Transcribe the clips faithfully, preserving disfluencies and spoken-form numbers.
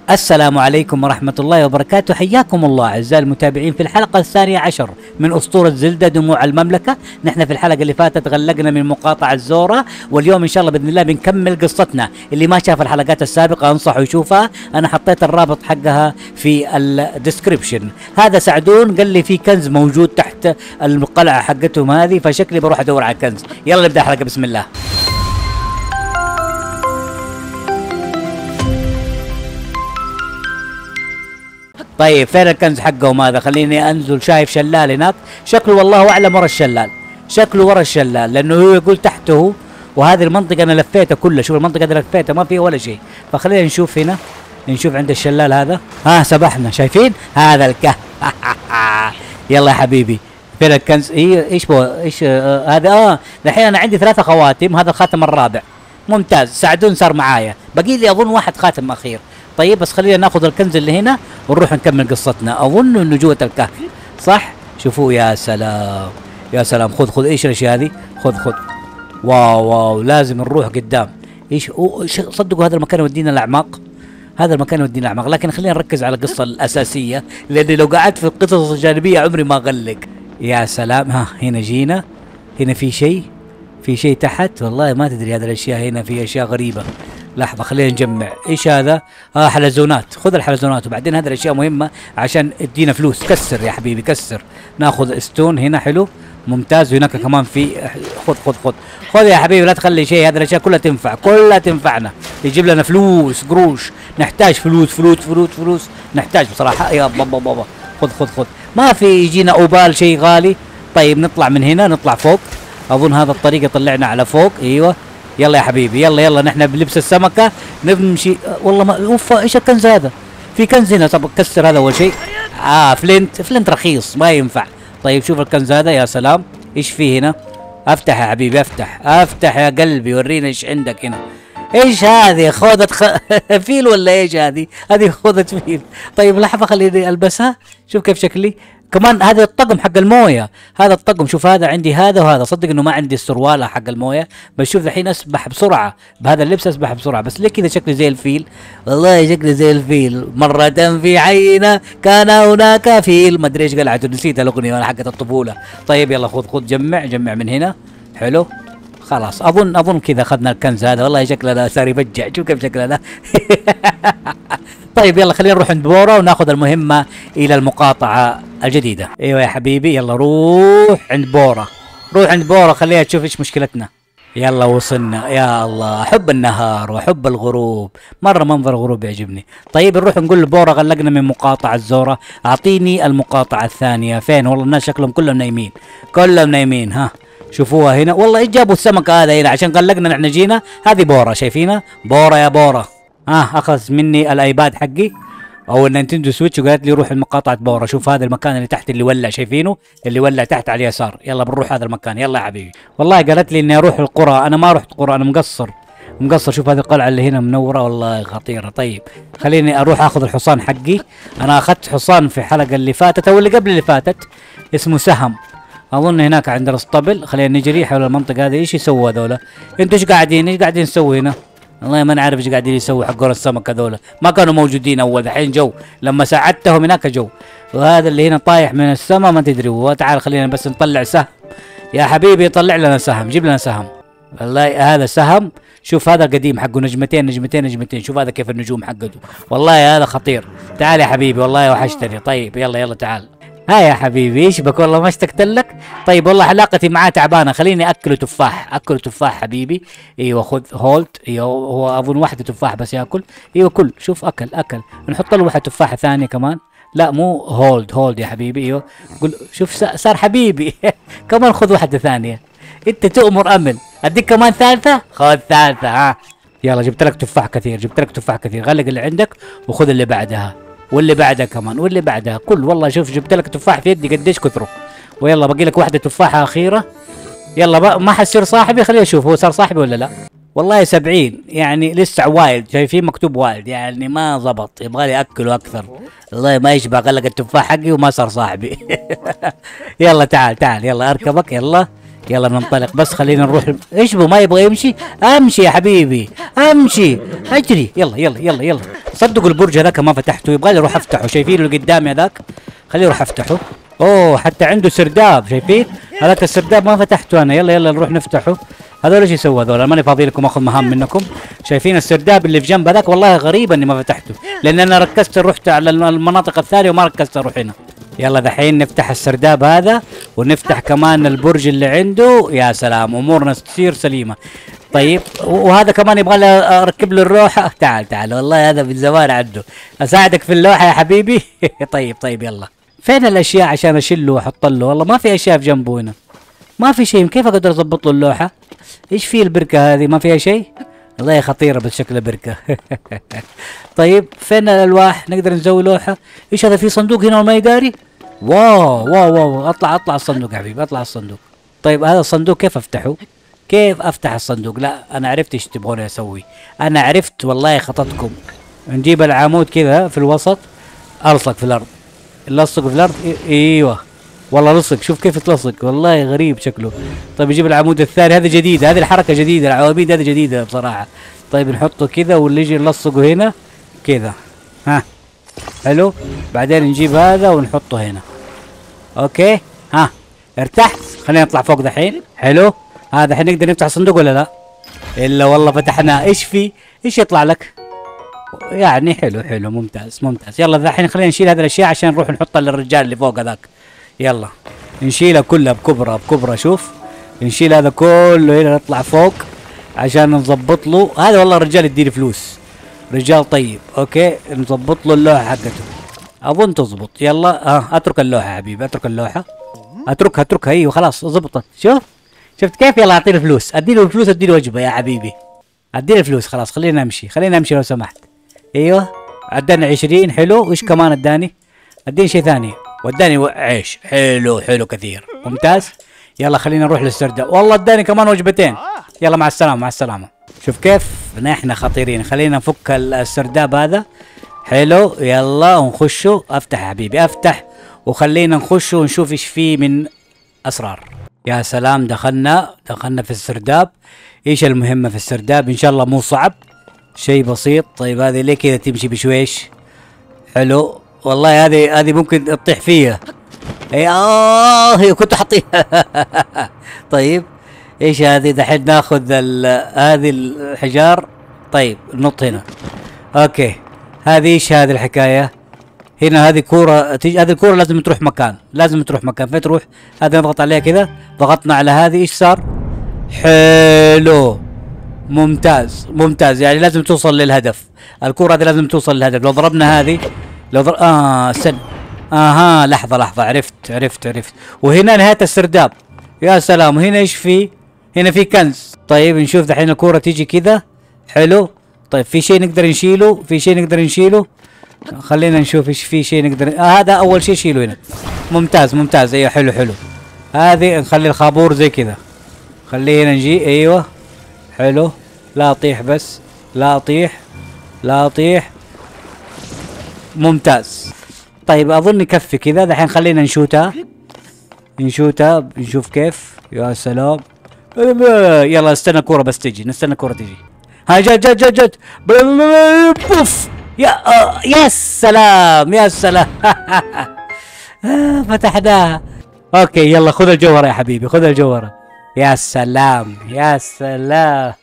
السلام عليكم ورحمة الله وبركاته، حياكم الله أعزائي المتابعين في الحلقة الثانية عشر من أسطورة زلدة دموع المملكة. نحن في الحلقة اللي فاتت غلقنا من مقاطعة زورا، واليوم إن شاء الله بإذن الله بنكمل قصتنا. اللي ما شاف الحلقات السابقة أنصحه يشوفها، أنا حطيت الرابط حقها في الديسكريبشن. هذا سعدون قال لي في كنز موجود تحت القلعة حقتهم هذه، فشكلي بروح أدور على الكنز. يلا نبدأ الحلقة بسم الله. طيب فين الكنز حقهم هذا؟ خليني انزل، شايف شلال هناك، شكله والله اعلم ورا الشلال، شكله ورا الشلال لانه هو يقول تحته. وهذه المنطقة انا لفيتها كلها، شوف المنطقة دي لفيتها ما فيها ولا شيء، فخلينا نشوف هنا، نشوف عند الشلال هذا. ها سبحنا، شايفين هذا الكهف. يلا يا حبيبي فين الكنز؟ ايه ايش بو ايش آه هذا؟ اه الحين انا عندي ثلاثة خواتم، هذا الخاتم الرابع. ممتاز، سعدون صار معايا، باقي لي اظن واحد خاتم اخير. طيب بس خلينا ناخذ الكنز اللي هنا ونروح نكمل قصتنا. اظن انه جوة الكهف صح؟ شوفوا يا سلام يا سلام، خذ خذ ايش الاشياء هذه؟ خذ خذ. واو واو، لازم نروح قدام. ايش صدقوا هذا المكان يودينا الاعماق، هذا المكان يودينا الاعماق، لكن خلينا نركز على القصة الاساسية، لاني لو قعدت في القصص الجانبية عمري ما اغلق. يا سلام، ها هنا جينا، هنا في شيء، في شيء تحت، والله ما تدري هذه الاشياء، هنا في اشياء غريبة. لحظة خلينا نجمع، ايش هذا؟ اه حلزونات، خذ الحلزونات، وبعدين هذه الاشياء مهمة عشان تدينا فلوس. كسر يا حبيبي كسر، ناخذ ستون هنا حلو ممتاز، وهناك كمان في، خذ خذ خذ خذ يا حبيبي، لا تخلي شيء، هذه الاشياء كلها تنفع، كلها تنفعنا، يجيب لنا فلوس قروش، نحتاج فلوس فلوس فلوس فلوس، نحتاج بصراحة يا بابا بابا. خذ خذ خذ، ما في يجينا اوبال شيء غالي. طيب نطلع من هنا، نطلع فوق، اظن هذا الطريق يطلعنا على فوق. ايوه يلا يا حبيبي، يلا يلا نحن بلبس السمكة نمشي. والله ما اوف، ايش الكنز هذا؟ في كنز هنا، طب كسر هذا اول شيء. اه فلنت، فلنت رخيص ما ينفع. طيب شوف الكنز هذا، يا سلام ايش فيه هنا؟ افتح يا حبيبي افتح افتح يا قلبي، ورينا ايش عندك هنا. ايش هذه؟ خوذة خ... فيل ولا ايش هذه؟ هذه خوذة فيل. طيب لحظة خليني البسها، شوف كيف شكلي. كمان هذا الطقم حق المويه، هذا الطقم شوف، هذا عندي هذا وهذا، صدق انه ما عندي السروال حق المويه، بس شوف الحين اسبح بسرعه بهذا اللبس، اسبح بسرعه. بس ليه كذا شكلي زي الفيل؟ والله شكلي زي الفيل. مرة في عينا كان هناك فيل، ما ادري ايش قلعته، نسيت الاغنيه حقت الطفوله. طيب يلا خذ خذ، جمع جمع من هنا، حلو خلاص. اظن اظن كذا اخذنا الكنز هذا، والله شكلنا صار يفجع، شوف كيف شكلنا. طيب يلا خلينا نروح عند بورا وناخذ المهمة إلى المقاطعة الجديدة. أيوة يا حبيبي يلا روح عند بورا، روح عند بورا خليها تشوف إيش مشكلتنا. يلا وصلنا، يا الله أحب النهار وأحب الغروب، مرة منظر الغروب يعجبني. طيب نروح نقول لبورا غلقنا من مقاطعة زورا، أعطيني المقاطعة الثانية. فين؟ والله الناس شكلهم كلهم نايمين، كلهم نايمين. ها شوفوها هنا، والله إيش جابوا السمكة هذا هنا عشان غلقنا نحن جينا. هذه بورا، شايفينها؟ بورا يا بورا. اه اخذ مني الايباد حقي او النينتندو سويتش وقالت لي روح المقاطعة بورا. شوف هذا المكان اللي تحت اللي ولع، شايفينه؟ اللي ولع تحت على اليسار. يلا بنروح هذا المكان، يلا يا حبيبي. والله قالت لي اني اروح القرى، انا ما رحت قرى، انا مقصر مقصر. شوف هذه القلعة اللي هنا منورة والله خطيرة. طيب خليني اروح اخذ الحصان حقي، انا اخذت حصان في الحلقة اللي فاتت او اللي قبل اللي فاتت، اسمه سهم، اظن هناك عند الاسطبل. خلينا نجري حول المنطقة هذه. ايش يسووا هذولا؟ انتوا ايش قاعدين ايش قاعدين تسووا هنا؟ والله ما نعرف ايش قاعدين يسووا حقون السمك هذول، ما كانوا موجودين اول، الحين جو لما ساعدتهم هناك جو. وهذا اللي هنا طايح من السماء ما تدري هو. تعال خلينا بس نطلع سهم يا حبيبي، طلع لنا سهم، جيب لنا سهم. والله هذا سهم، شوف هذا قديم حقه نجمتين نجمتين نجمتين، شوف هذا كيف النجوم حقته، والله هذا خطير. تعال يا حبيبي والله وحشتني. طيب يلا يلا تعال. ها يا حبيبي ايش بك؟ والله ما اشتقت لك. طيب والله علاقتي معاه تعبانه، خليني اكله تفاح، اكله تفاح حبيبي. ايوه خذ هولت، ايوه هو اظن واحده تفاح بس ياكل. ايوه كل، شوف اكل اكل، نحط له واحده تفاحه ثانيه كمان. لا مو هولد هولد يا حبيبي. ايوه قول، شوف صار حبيبي. كمان خذ واحده ثانيه، انت تؤمر امن. اديك كمان ثالثه، خذ ثالثه. ها يلا جبت لك تفاح كثير، جبت لك تفاح كثير، غلق اللي عندك وخذ اللي بعدها واللي بعدها كمان واللي بعدها كل. والله شوف جبت لك تفاح في يدي قديش كثره. ويلا باقي لك واحده تفاحه اخيره. يلا بقى ما حتصير صاحبي، خليني اشوف هو صار صاحبي ولا لا. والله سبعين يعني لسه وايلد، شايفين مكتوب وايلد يعني ما زبط، يبغى لي اكله اكثر. والله ما يشبع، غلق التفاح حقي وما صار صاحبي. يلا تعال تعال يلا اركبك، يلا يلا ننطلق، بس خلينا نروح. ايش بو ما يبغى يمشي؟ امشي يا حبيبي امشي، اجري، يلا يلا يلا يلا. صدقوا البرج هذاك ما فتحته، يبغى لي اروح افتحه. شايفين اللي قدامي هذاك؟ خليني اروح افتحه. اوه حتى عنده سرداب، شايفين؟ هذاك السرداب ما فتحته انا. يلا يلا نروح نفتحه. هذول ايش يسووا هذول؟ ماني فاضي لكم اخذ مهام منكم. شايفين السرداب اللي في جنب هذاك؟ والله غريب اني ما فتحته، لان انا ركزت رحت على المناطق الثانيه وما ركزت اروح هنا. يلا دحين نفتح السرداب هذا ونفتح كمان البرج اللي عنده. يا سلام امورنا تصير سليمه. طيب وهذا كمان يبغى له اركب له اللوحه. تعال تعال والله هذا من زمان عنده. اساعدك في اللوحه يا حبيبي. طيب طيب يلا. فين الاشياء عشان اشيله واحط له؟ والله ما في اشياء في جنبه هنا، ما في شيء. كيف اقدر اضبط له اللوحه؟ ايش في البركه هذه؟ ما فيها شيء؟ والله خطيره بس شكلها بركه. طيب فين الالواح؟ نقدر نسوي لوحه. ايش هذا؟ في صندوق هنا وما يداري؟ واو واو واو. اطلع اطلع الصندوق يا حبيبي، اطلع الصندوق. طيب هذا الصندوق كيف افتحه؟ كيف افتح الصندوق؟ لا انا عرفت ايش تبغوني اسوي، انا عرفت والله خططكم. نجيب العمود كذا في الوسط، الصق في الارض، لصق في الارض. ايوه والله لصق، شوف كيف تلصق، والله غريب شكله. طيب نجيب العمود الثاني، هذه جديده، هذه الحركه جديده، العواميد هذه جديده بصراحه. طيب نحطه كذا واللي يجي نلصقه هنا كذا. ها حلو. بعدين نجيب هذا ونحطه هنا. اوكي ها ارتحت. خلينا نطلع فوق دحين. حلو. هذا الحين نقدر نفتح الصندوق ولا لا؟ الا والله فتحناه. ايش في؟ ايش يطلع لك؟ يعني حلو حلو ممتاز ممتاز. يلا دحين خلينا نشيل هذه الاشياء عشان نروح نحطها للرجال اللي فوق هذاك. يلا نشيلها كلها بكبرى بكبرى. شوف نشيل هذا كله هنا نطلع فوق عشان نظبط له. هذا والله الرجال يديني فلوس، رجال طيب. اوكي نظبط له اللوحه حقته، اظن تظبط. يلا ها آه. اترك اللوحه يا حبيبي، اترك اللوحه، اتركها اتركها. ايوه خلاص ظبطت. شوف شفت كيف؟ يلا اعطيني فلوس، اديله الفلوس، اديله وجبه يا حبيبي، اديله الفلوس. خلاص خلينا نمشي، خلينا نمشي لو سمحت. ايوه اداني عشرين. حلو. وش كمان اداني؟ اديني شيء ثاني، وداني عيش. حلو حلو كثير ممتاز. يلا خلينا نروح للسرداب. والله اداني كمان وجبتين. يلا مع السلامه مع السلامه. شوف كيف نحن خطيرين. خلينا نفك السرداب هذا. حلو يلا ونخشه. افتح يا حبيبي افتح، وخلينا نخشه ونشوف ايش فيه من اسرار. يا سلام دخلنا دخلنا في السرداب. ايش المهمه في السرداب؟ ان شاء الله مو صعب، شيء بسيط. طيب هذه ليه كذا تمشي بشويش؟ حلو والله هذه هذه ممكن تطيح فيها. اي اه هي كنت حطيها. طيب ايش هذه؟ دحين ناخذ هذه الحجار. طيب نط هنا. اوكي هذه ايش هذه الحكايه؟ هنا هذه كوره تيجي، هذه الكوره لازم تروح مكان، لازم تروح مكان. فين تروح؟ هذا نضغط عليها كذا، ضغطنا على هذه ايش صار؟ حلو ممتاز ممتاز. يعني لازم توصل للهدف، الكوره هذه لازم توصل للهدف. لو ضربنا هذه لو ضرب اه استنى اها لحظه لحظه عرفت عرفت عرفت. وهنا نهايه السرداب. يا سلام. هنا ايش في؟ هنا في كنز. طيب نشوف دحين الكوره تيجي كذا. حلو. طيب في شيء نقدر نشيله، في شيء نقدر نشيله. خلينا نشوف ايش في شيء نقدر آه هذا اول شيء شيله هنا. ممتاز ممتاز. ايوه حلو حلو. هذه نخلي الخابور زي كذا، خليه هنا نجي. ايوه حلو. لا اطيح بس، لا اطيح لا اطيح. ممتاز. طيب اظن يكفي كذا. دحين خلينا نشوتها نشوتها نشوف كيف. يا سلام. يلا استنى كورة بس تجي، نستنى كورة تجي. ها جت جت جت جت. بوف. يا آه يا سلام يا سلام. فتحناها. اوكي يلا خذ الجوهرة يا حبيبي، خذ الجوهرة. يا سلام يا سلام.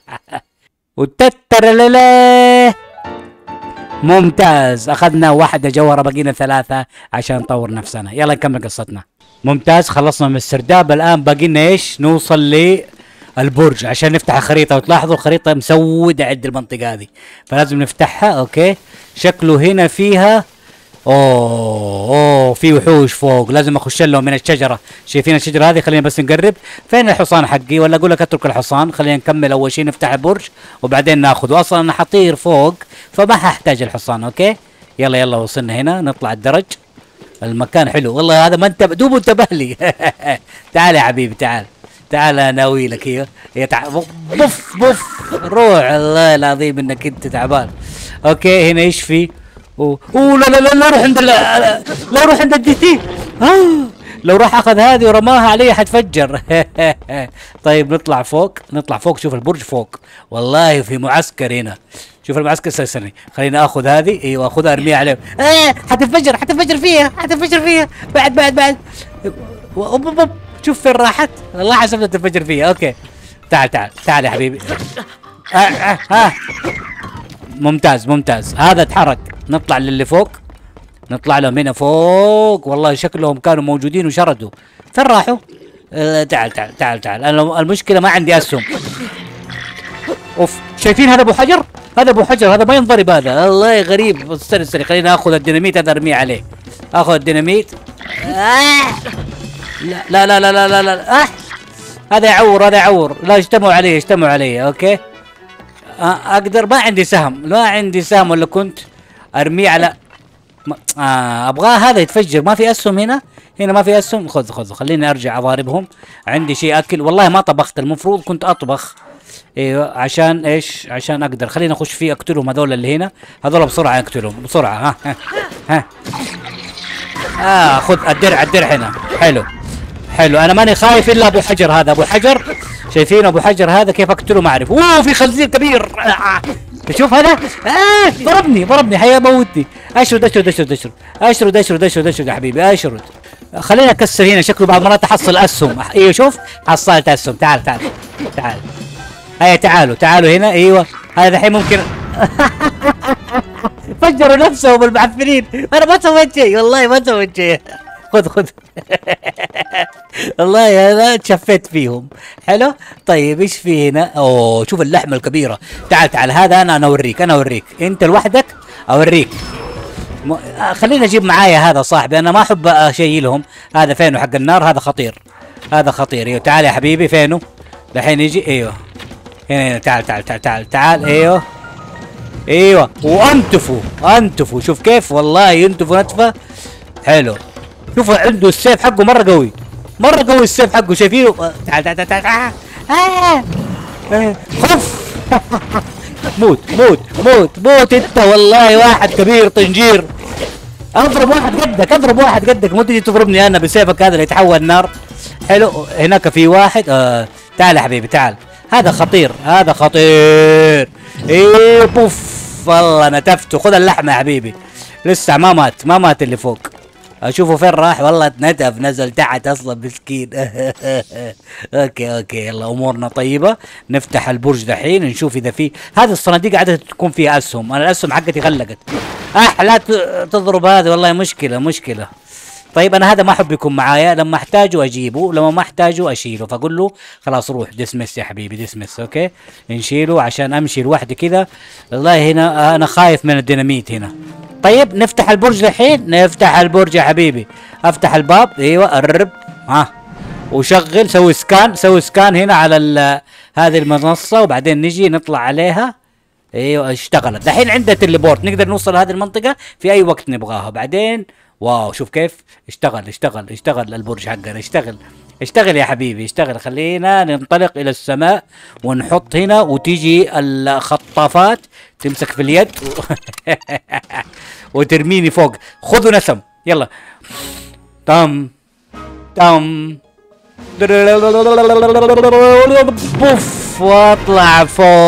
وتترلله. ممتاز. اخذنا واحدة جوهرة، بقينا ثلاثة عشان نطور نفسنا. يلا نكمل قصتنا. ممتاز خلصنا من السرداب. الان باقينا ايش؟ نوصل للبرج عشان نفتح الخريطة. وتلاحظوا الخريطة مسودة عند المنطقة هذه، فلازم نفتحها. اوكي شكله هنا فيها اوه اوه في وحوش فوق، لازم اخش لهم من الشجرة. شايفين الشجرة هذه؟ خلينا بس نقرب. فين الحصان حقي؟ ولا اقول لك اترك الحصان. خلينا نكمل اول شيء نفتح البرج وبعدين ناخذه. اصلا انا حطير فوق فما ححتاج الحصان. اوكي يلا يلا وصلنا هنا. نطلع الدرج. المكان حلو والله. هذا ما انتبه دوب انتبه لي. تعال يا حبيبي تعال تعال اناوي لك. ايوه تعال. بف بف روح. الله العظيم انك انت تعبان. اوكي هنا ايش في؟ اوه لا لا لا لا روح عند لا, لا روح عند الدي تي. آه لو راح اخذ هذه ورماها علي حتفجر. طيب نطلع فوق، نطلع فوق. شوف البرج فوق، والله في معسكر هنا. شوف المعسكر. استني خليني اخذ هذه. ايوه اخذها ارميها عليه. ايه حتنفجر، حتنفجر فيها، حتنفجر فيها. بعد بعد بعد. أوب أوب أوب. شوف فين راحت، والله حسبتها تنفجر فيها. اوكي تعال تعال تعال يا حبيبي. آه آه آه. ممتاز ممتاز. هذا اتحرك. نطلع للي فوق، نطلع لهم هنا فوق. والله شكلهم كانوا موجودين وشردوا. فين راحوا؟ آه تعال تعال تعال تعال. انا المشكله ما عندي اسهم. اوف شايفين هذا ابو حجر؟ هذا ابو حجر، هذا ما ينضرب هذا. الله غريب. استنى استنى خليني اخذ الديناميت هذا ارميه عليه. اخذ الديناميت. آه. لا لا لا لا لا لا. آه. هذا يعور، هذا يعور. لا اجتمعوا علي، اجتمعوا علي. اوكي آه اقدر. ما عندي سهم، ما عندي سهم. ولا كنت ارميه على ما... آه ابغاه هذا يتفجر. ما في اسهم هنا، هنا ما في اسهم. خذ خذ خليني ارجع اضاربهم. عندي شيء اكل. والله ما طبخت، المفروض كنت اطبخ. ايوه عشان ايش؟ عشان اقدر. خليني اخش فيه اقتلهم هذول اللي هنا. هذول بسرعه اقتلهم بسرعه. ها ها ها. اه خذ الدرع، الدرع هنا. حلو حلو. انا ماني خايف الا ابو حجر هذا. ابو حجر شايفين ابو حجر هذا كيف اقتله ما اعرف. اوه في خنزير كبير. آه. تشوف هذا؟ آه ضربني ضربني حيموتني. اشرد اشرد اشرد اشرد اشرد اشرد اشرد اشرد يا حبيبي اشرد. خلينا اكسر هنا. شكله بعض المرات احصل اسهم. ايوه شوف حصلت اسهم. تعال تعال تعال. هيا تعالوا تعالوا هنا. ايوه هذا الحين ممكن. فجروا نفسهم المعفنين. انا ما سويت شيء، والله ما سويت شيء. خذ خذ. والله هذا تشفيت فيهم. حلو. طيب ايش في هنا؟ اوه شوف اللحمه الكبيره. تعال تعال هذا انا انا اوريك، انا اوريك. انت لوحدك اوريك. م... خليني اجيب معايا هذا صاحبي. انا ما احب اشيلهم. هذا فينه حق النار؟ هذا خطير، هذا خطير. ايوه تعال يا حبيبي. فينه دحين يجي؟ ايوه هنا هنا. تعال تعال تعال تعال تعال. ايوه ايوه. وانتفوا انتفوا. شوف كيف والله ينتفوا نتفه. حلو. شوفوا عنده السيف حقه مره قوي، مره قوي السيف حقه. شايفينه؟ تعال تعال تعال تعال. آه. آه. خف. موت موت موت موت انت. والله واحد كبير طنجير. اضرب واحد قدك، اضرب واحد قدك. مو تجي تضربني انا بسيفك هذا اللي يتحول نار. حلو. هناك في واحد. آه. تعال يا حبيبي تعال. هذا خطير، هذا خطير. ايه بوف. والله نتفته. خذ اللحمه يا حبيبي. لسه ما مات، ما مات اللي فوق. اشوفه فين راح. والله اتنتف، نزل تحت اصلا مسكين. اوكي اوكي يلا امورنا طيبه. نفتح البرج دحين نشوف اذا في هذه الصناديق عاده تكون فيها اسهم. انا الاسهم حقتي غلقت. اح لا تضرب هذا، والله مشكله مشكله. طيب انا هذا ما احب يكون معايا. لما احتاجه اجيبه، لما ما احتاجه اشيله. فاقول له خلاص روح ديسمس يا حبيبي ديسمس. اوكي نشيله عشان امشي لوحدي كذا. والله هنا انا خايف من الديناميت هنا. طيب نفتح البرج الحين. نفتح البرج يا حبيبي. افتح الباب. ايوه قرب. ها وشغل. سوي سكان، سوي سكان هنا على هذه المنصه وبعدين نجي نطلع عليها. ايوه اشتغلت. الحين عندها تليبورت، نقدر نوصل هذه المنطقه في اي وقت نبغاها. بعدين واو شوف كيف اشتغل اشتغل اشتغل البرج حقنا. اشتغل اشتغل يا حبيبي اشتغل. خلينا ننطلق الى السماء ونحط هنا، وتيجي الخطافات تمسك في اليد وترميني فوق. خذوا نسم يلا. تم تم بوف واطلع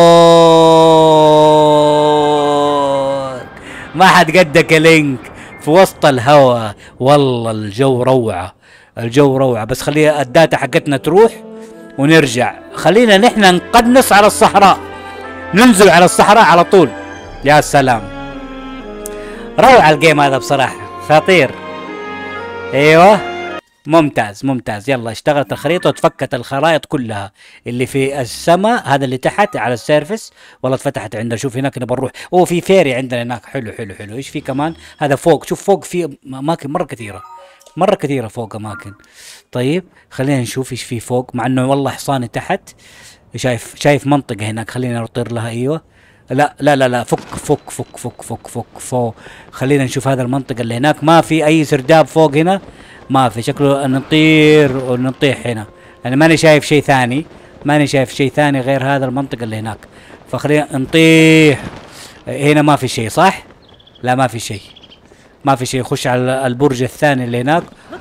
فوق. ما حد قدك يا لينك في وسط الهواء. والله الجو روعة، الجو روعة. بس خليها الداتا حقتنا تروح ونرجع. خلينا نحن نقنص على الصحراء، ننزل على الصحراء على طول. يا سلام روعة الجيم هذا بصراحة، خطير. ايوه ممتاز ممتاز. يلا اشتغلت الخريطة وتفكت الخرائط كلها. اللي في السماء هذا اللي تحت على السيرفس والله اتفتحت عندنا. شوف هناك نبغى نروح. اوه في فيري عندنا هناك. حلو حلو حلو. ايش في كمان؟ هذا فوق. شوف فوق في اماكن مرة كثيرة، مرة كثيرة فوق اماكن. طيب خلينا نشوف ايش في فوق. مع انه والله حصاني تحت. شايف شايف منطقة هناك. خلينا نطير لها. ايوه لا لا لا لا فك فك فك فك فك فك فوق. خلينا نشوف هذا المنطقة اللي هناك. ما في اي سرداب فوق هنا، ما في. شكله نطير ونطيح هنا. انا ماني شايف شيء ثاني، ماني شايف شيء ثاني غير هذا المنطقة اللي هناك. فخلينا نطيح. هنا ما في شيء صح؟ لا ما في شيء، ما في شيء. خش على البرج الثاني اللي هناك.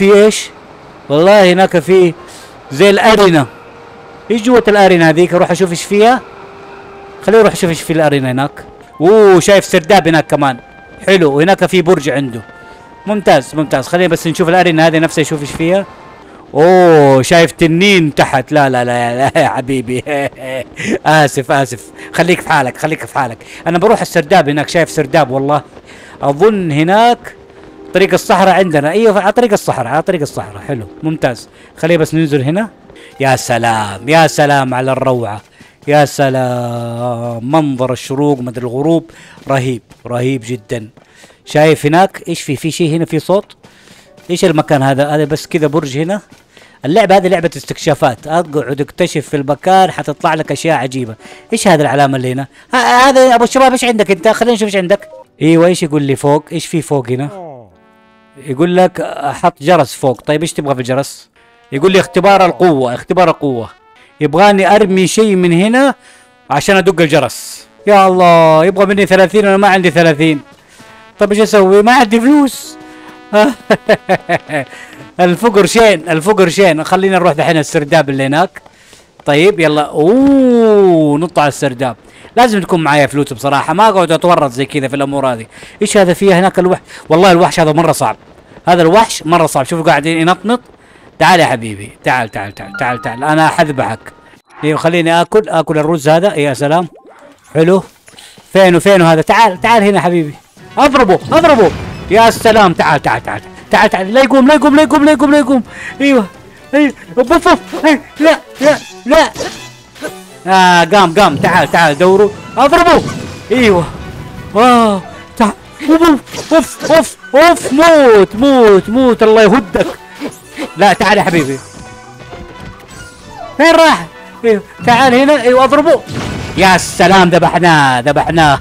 في ايش؟ والله هناك في زي الارينا. ايش جوة الارينا هذيك؟ اروح اشوف ايش فيها. خليني اروح اشوف ايش في الارينا هناك. اوه شايف سرداب هناك كمان. حلو، وهناك في برج عنده. ممتاز ممتاز. خلينا بس نشوف الارينا هذه نفسها يشوف ايش فيها. اوه شايف تنين تحت. لا لا لا, لا يا حبيبي اسف اسف. خليك في حالك خليك في حالك. انا بروح السرداب هناك. شايف سرداب والله. اظن هناك طريق الصحراء عندنا. ايوه على طريق الصحراء على طريق الصحراء. حلو ممتاز. خلينا بس ننزل هنا. يا سلام يا سلام على الروعة. يا سلام منظر الشروق مدري الغروب رهيب رهيب جدا. شايف هناك ايش في في شيء هنا في صوت. ايش المكان هذا؟ هذا بس كذا برج هنا. اللعبة هذه لعبة استكشافات. اقعد اكتشف في المكان حتطلع لك اشياء عجيبة. ايش هذا العلامة اللي هنا؟ هذا ابو الشباب ايش عندك انت؟ خلينا نشوف ايش عندك. ايوه ايش يقول لي فوق؟ ايش في فوق هنا؟ يقول لك حط جرس فوق. طيب ايش تبغى في الجرس؟ يقول لي اختبار القوة. اختبار القوة. يبغاني ارمي شيء من هنا عشان ادق الجرس. يا الله يبغى مني ثلاثين وانا ما عندي ثلاثين. طيب ايش اسوي؟ ما عندي فلوس. الفقر شين الفقر شين. خلينا نروح دحين السرداب اللي هناك. طيب يلا. اوه نط على السرداب. لازم تكون معايا فلوس بصراحة. ما اقعد اتورط زي كذا في الامور هذه. ايش هذا فيها هناك الوحش؟ والله الوحش هذا مرة صعب. هذا الوحش مرة صعب. شوفوا قاعد ينطنط. تعال يا حبيبي تعال تعال تعال تعال تعال انا حذبحك. ايوه خليني اكل اكل الرز هذا. يا سلام حلو. فين وفين هذا؟ تعال تعال هنا حبيبي. اضربه اضربه. يا سلام تعال تعال تعال تعال تعال. لا يقوم لا يقوم لا يقوم لا يقوم لا يقوم. ايوه ايوه اوف اوف. لا لا لا. اه قام قام. تعال تعال دوروا اضربه. ايوه اه تعال. اوف اوف اوف اوف. موت موت موت الله يهدك. لا تعال يا حبيبي. فين راح؟ ايوه تعال هنا. ايوه اضربه. يا سلام ذبحناه ذبحناه.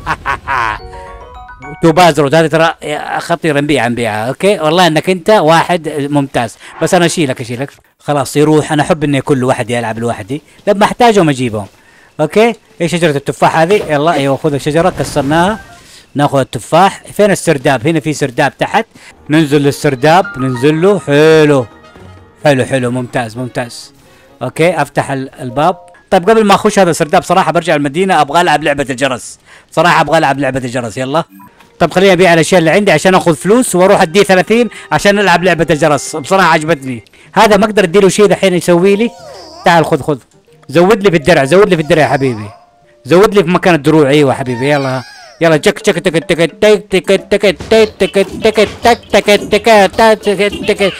توبازرود هذا ترى خطير. نبيعها نبيعها. اوكي والله انك انت واحد ممتاز. بس انا اشيلك اشيلك خلاص يروح. انا احب اني كل واحد يلعب لوحدي. لما احتاجهم اجيبهم. اوكي ايش شجرة التفاح هذه؟ يلا ايوه خذ الشجرة كسرناها. ناخذ التفاح. فين السرداب؟ هنا في سرداب تحت. ننزل للسرداب ننزل له. حلو حلو حلو ممتاز ممتاز. اوكي افتح الباب. طيب قبل ما اخش هذا السرداب صراحة برجع المدينة ابغى العب لعبة الجرس. صراحة ابغى العب لعبة الجرس. يلا طب خليني ابيع الاشياء اللي عندي عشان اخذ فلوس واروح اديه ثلاثين عشان نلعب لعبة الجرس. بصراحة عجبتني. هذا ما اقدر اديله شيء دحين يسوي لي. تعال خذ خذ. زود لي في الدرع زود لي في الدرع يا حبيبي. زود لي في مكان الدروع. ايوه حبيبي يلا يلا جك جك تك تك تك تك تك تك تك تك تك تك.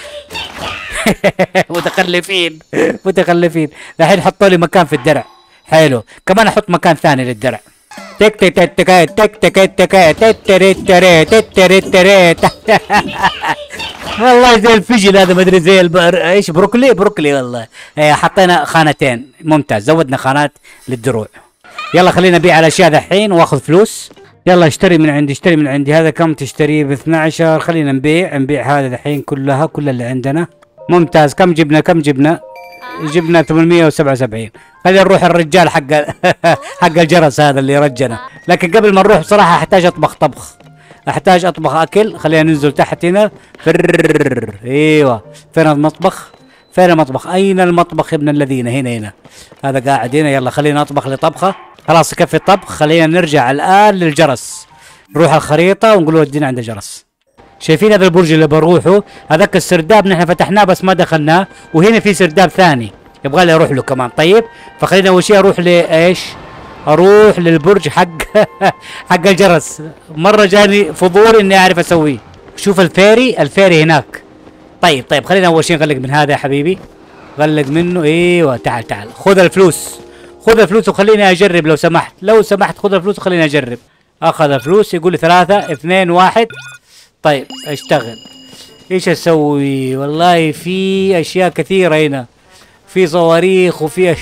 متخلفين متخلفين. الحين حطوا لي مكان في الدرع. حلو كمان احط مكان ثاني للدرع. تك تك تك تك تك تك تك تك تك. والله زي الفجل هذا ما ادري زي البقر. ايش بروكلي بروكلي والله. حطينا خانتين. ممتاز زودنا خانات للدروع. يلا خلينا نبيع الاشياء دحين واخذ فلوس. يلا اشتري من عندي اشتري من عندي. هذا كم تشتريه؟ ب اثني عشر. خلينا نبيع نبيع هذا دحين كلها كل اللي عندنا. ممتاز. كم جبنا كم جبنا؟ جبنا ثمانمئة وسبعة وسبعين. خلينا نروح الرجال حق حق الجرس هذا اللي رجنا. لكن قبل ما نروح بصراحة احتاج اطبخ طبخ. احتاج اطبخ اكل. خلينا ننزل تحت هنا. فرر. ايوه فين المطبخ؟ فين المطبخ؟ اين المطبخ يا ابن الذين؟ هنا هنا. هذا قاعد هنا. يلا خلينا اطبخ لي طبخة. خلاص يكفي الطبخ. خلينا نرجع الان للجرس. نروح الخريطة ونقول ودينا عند الجرس. شايفين هذا البرج اللي بروحه؟ هذاك السرداب نحن فتحناه بس ما دخلناه. وهنا في سرداب ثاني يبغى لي اروح له كمان. طيب فخلينا اول شيء اروح لايش؟ اروح للبرج حق حق الجرس. مرة جاني فضول اني اعرف اسويه. شوف الفيري الفيري هناك. طيب طيب خلينا اول شيء نغلق من هذا يا حبيبي. غلق منه. ايوه تعال تعال خذ الفلوس، خذ الفلوس وخليني اجرب لو سمحت، لو سمحت خذ الفلوس وخليني اجرب. اخذ الفلوس يقول لي ثلاثة اثنين واحد. طيب اشتغل. ايش اسوي؟ والله في اشياء كثيرة هنا، في صواريخ وفي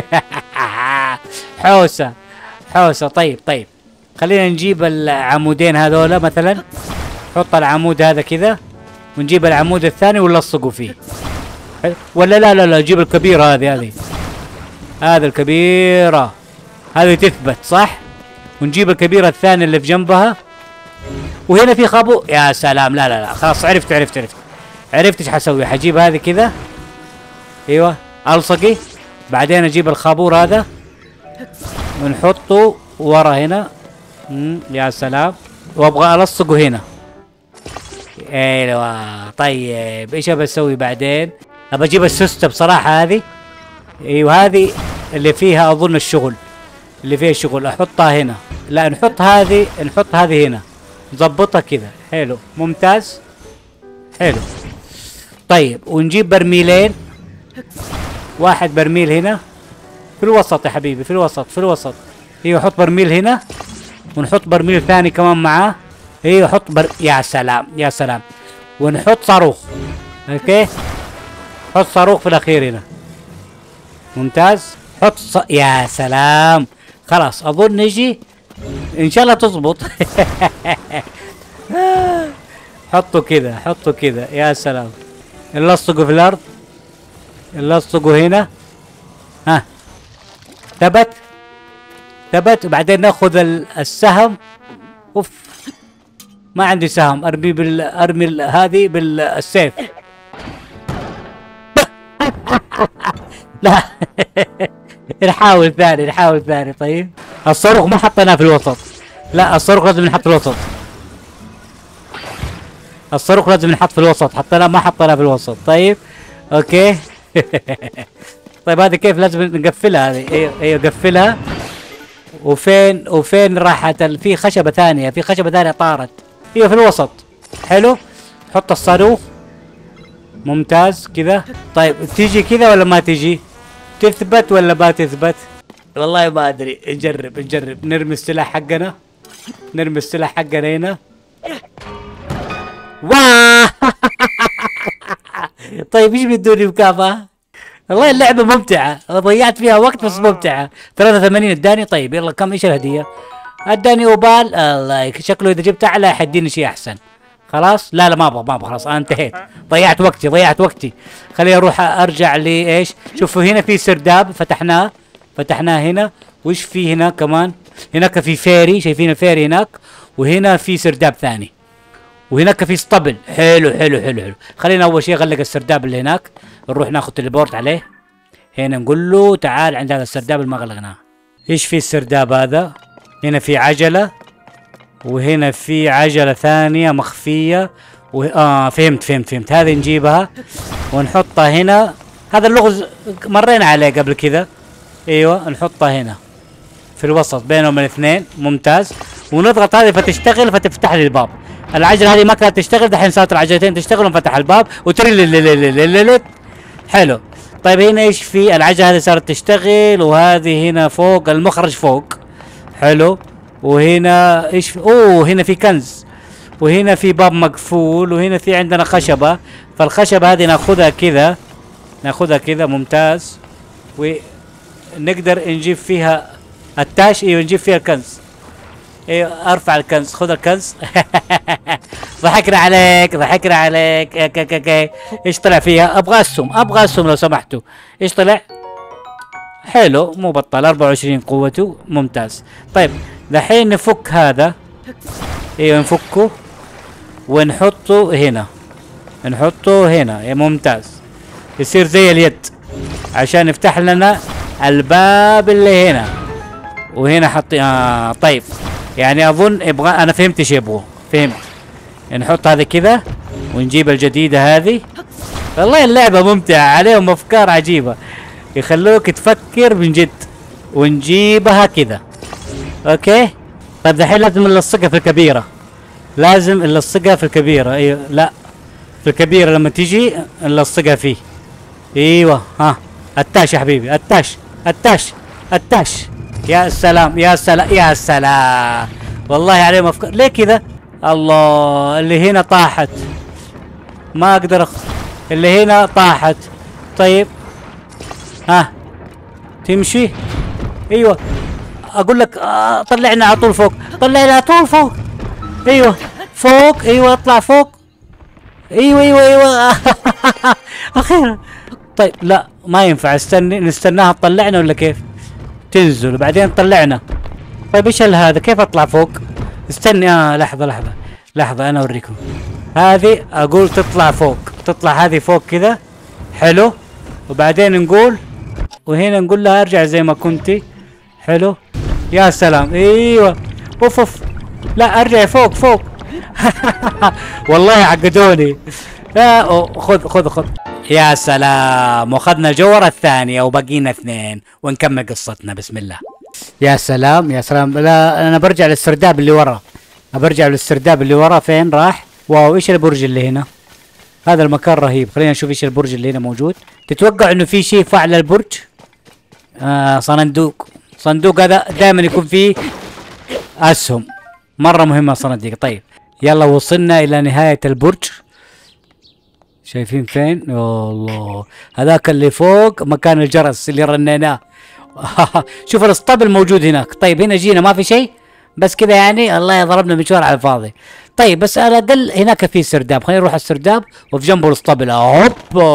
حوسة حوسة. طيب طيب خلينا نجيب العمودين هذولا مثلا، نحط العمود هذا كذا ونجيب العمود الثاني ونلصقه فيه. ولا لا لا لا جيب الكبيرة هذه هذه هذه الكبيرة هذه تثبت صح، ونجيب الكبيرة الثانية اللي في جنبها. وهنا في خابو. يا سلام. لا لا لا خلاص عرفت عرفت عرفت عرفت ايش حسوي. حجيب هذه كذا ايوه الصقي، بعدين اجيب الخابور هذا ونحطه ورا هنا. مم. يا سلام. وابغى الصقه هنا. ايوه طيب ايش ابى اسوي بعدين؟ ابى اجيب السوسته بصراحه هذه. ايوه هذه اللي فيها اظن الشغل، اللي فيها الشغل احطها هنا. لا نحط هذه، نحط هذه هنا نظبطها كذا. حلو ممتاز حلو. طيب ونجيب برميلين، واحد برميل هنا في الوسط يا حبيبي، في الوسط في الوسط. ايوه حط برميل هنا ونحط برميل ثاني كمان معاه. ايوه حط بر... يا سلام يا سلام. ونحط صاروخ. اوكي حط صاروخ في الاخير هنا. ممتاز. حط ص... يا سلام. خلاص اظن نجي ان شاء الله تزبط. حطه كذا حطه كذا. يا سلام. نلصقه في الارض، نلصقه هنا. ها ثبت ثبت. وبعدين ناخذ السهم. اوف ما عندي سهم، ارمي بال ارمي هذه بالسيف. لا نحاول ثاني نحاول ثاني. طيب الصاروخ ما حطيناه في الوسط. لا الصاروخ لازم نحط في الوسط، الصاروخ لازم نحط في الوسط. حطيناه ما حطيناه في الوسط. طيب اوكي. طيب هذه كيف لازم نقفلها هذه؟ ايوه ايوه قفلها. وفين وفين راحت ال... في خشبة ثانية، في خشبة ثانية طارت. ايوه في الوسط. حلو. حط الصاروخ. ممتاز كذا. طيب تيجي كذا ولا ما تيجي؟ تثبت ولا ما تثبت؟ والله ما ادري. نجرب نجرب. نرمي السلاح حقنا، نرمي السلاح حقنا هنا. واه. طيب ايش بدوني مكافأة؟ والله اللعبة ممتعة، ضيعت فيها وقت بس ممتعة. ثلاثة وثمانين اداني. طيب يلا كم ايش الهدية؟ اداني اوبال. الله شكله اذا جبت اعلى حيديني شيء احسن. خلاص لا لا ما ابغى ما ابغى خلاص انا انتهيت. ضيعت وقتي ضيعت وقتي. خليني اروح ارجع لي ايش؟ شوفوا هنا في سرداب فتحناه، فتحناه هنا. وش في هنا كمان؟ هناك في فيري، شايفين الفيري هناك؟ وهنا في سرداب ثاني. وهناك في اسطبل. حلو حلو حلو حلو. خلينا اول شيء اغلق السرداب اللي هناك، نروح ناخذ تليبورت عليه. هنا نقول له تعال عند هذا السرداب اللي ما غلقناه. ايش في السرداب هذا؟ هنا في عجلة، وهنا في عجلة ثانية مخفية. و... اه فهمت فهمت فهمت. هذه نجيبها ونحطها هنا. هذا اللغز مرينا عليه قبل كذا. ايوه نحطها هنا في الوسط بينهم الاثنين. ممتاز. ونضغط هذه فتشتغل فتفتح لي الباب. العجلة هذه ما كانت تشتغل، دحين صارت العجلتين تشتغل وفتح الباب وتري. حلو. طيب هنا ايش في؟ العجلة هذه صارت تشتغل، وهذه هنا فوق المخرج فوق. حلو. وهنا ايش في؟ اوه هنا في كنز، وهنا في باب مقفول، وهنا في عندنا خشبة. فالخشبة هذه ناخذها كذا، ناخذها كذا. ممتاز. ونقدر نجيب فيها التاش. ايوه نجيب فيها الكنز. ايوه ارفع الكنز. خذ الكنز. ضحكنا عليك ضحكنا عليك. كي ايش طلع فيها؟ ابغى اسهم ابغى اسهم لو سمحتوا. ايش طلع؟ حلو مو بطال. أربعة وعشرين قوته. ممتاز. طيب دحين نفك هذا. ايوه نفكه ونحطه هنا، نحطه هنا. يا ممتاز. يصير زي اليد عشان يفتح لنا الباب اللي هنا. وهنا حطي آه طيب يعني اظن يبغى. انا فهمت ايش يبغوا، فهمت. نحط هذا كذا ونجيب الجديدة هذه. والله اللعبة ممتعة، عليهم افكار عجيبة يخلوك تفكر من جد. ونجيبها كذا. اوكي. طيب دحين لازم نلصقها في الكبيرة، لازم نلصقها في الكبيرة. ايوه لا في الكبيرة لما تيجي نلصقها فيه. ايوه ها، التاش يا حبيبي، التاش التاش التاش. يا سلام يا سلام يا سلام، والله عليهم افكار. ليه كذا؟ الله، اللي هنا طاحت، ما اقدر أخ... اللي هنا طاحت. طيب ها تمشي. ايوه اقول لك آه طلعنا على طول فوق، طلعنا على طول فوق. ايوه فوق، ايوه اطلع فوق. ايوه ايوه ايوه اخيرا. طيب لا ما ينفع، استني نستناها تطلعنا ولا كيف؟ تنزل وبعدين تطلعنا. طيب ايش هذا؟ كيف اطلع فوق؟ استني اه لحظة لحظة لحظة انا اوريكم. هذه اقول تطلع فوق، تطلع هذه فوق كذا، حلو. وبعدين نقول، وهنا نقول لها ارجع زي ما كنتي، حلو. يا سلام ايوه. اوف اوف، لا ارجع فوق فوق. والله عقدوني. خذ خذ خذ. يا سلام، واخذنا الجوهرة الثانية وبقينا اثنين، ونكمل قصتنا. بسم الله. يا سلام يا سلام. لا انا برجع للسرداب اللي ورا، برجع للسرداب اللي ورا. فين راح؟ واو، ايش البرج اللي هنا؟ هذا المكان رهيب. خلينا نشوف ايش البرج اللي هنا موجود. تتوقع انه في شيء فاعل البرج؟ آه صندوق. صندوق هذا دائما يكون فيه اسهم، مرة مهمة الصناديق. طيب يلا وصلنا الى نهاية البرج. شايفين فين؟ يا الله، هذاك اللي فوق مكان الجرس اللي رنيناه. شوف الاسطبل موجود هناك. طيب هنا جينا ما في شيء، بس كذا يعني الله ضربنا مشوار على الفاضي. طيب بس على الاقل هناك في سرداب، خلينا نروح السرداب وفي جنبه الاسطبل. هوب